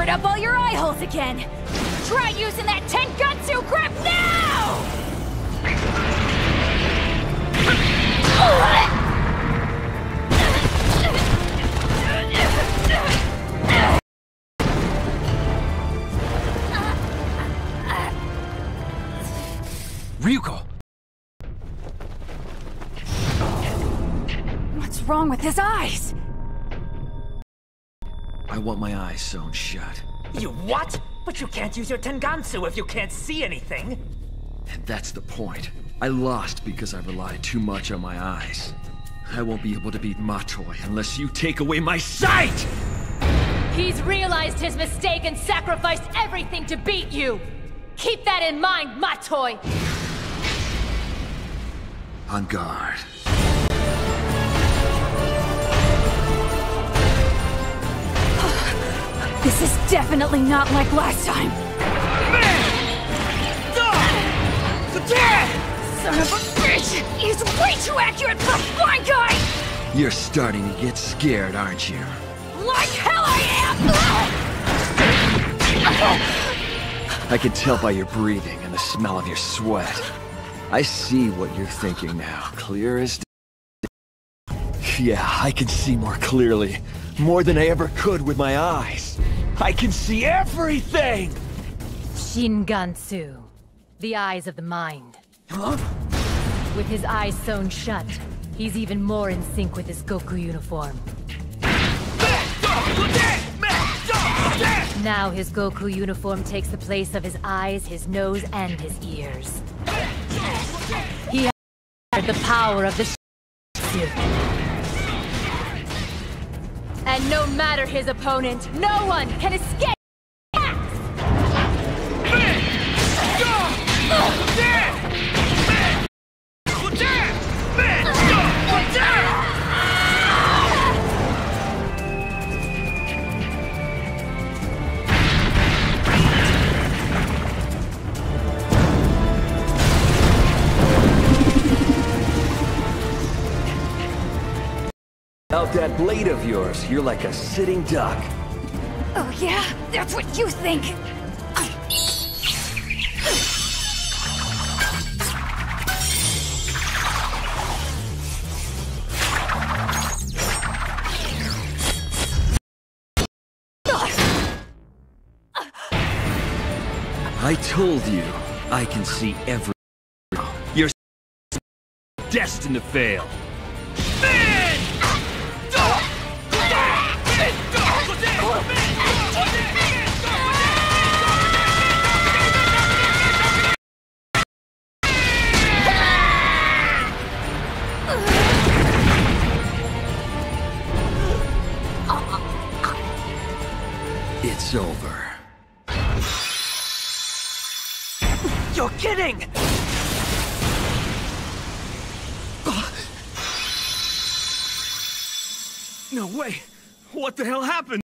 screwed up all your eye holes again! Try using that Tengatsu grip now! Ryuko! What's wrong with his eyes? I want my eyes sewn shut. You what? But you can't use your Tengatsu if you can't see anything! And that's the point. I lost because I relied too much on my eyes. I won't be able to beat Matoi unless you take away my sight! He's realized his mistake and sacrificed everything to beat you! Keep that in mind, Matoi! On guard. This is definitely not like last time! Son of a bitch! He's way too accurate for a blind guy! You're starting to get scared, aren't you? Like hell I am! I can tell by your breathing and the smell of your sweat. I see what you're thinking now, clear as day. Yeah, I can see more clearly. More than I ever could with my eyes. I can see everything! Shingansu. The eyes of the mind. Huh? With his eyes sewn shut, he's even more in sync with his Goku uniform. Now his Goku uniform takes the place of his eyes, his nose, and his ears. He has the power of the Shingansu. And no matter his opponent, no one can escape! Out that blade of yours, you're like a sitting duck. Oh yeah? That's what you think! I told you, I can see everything. You're destined to fail. It's over. You're kidding! No way! What the hell happened?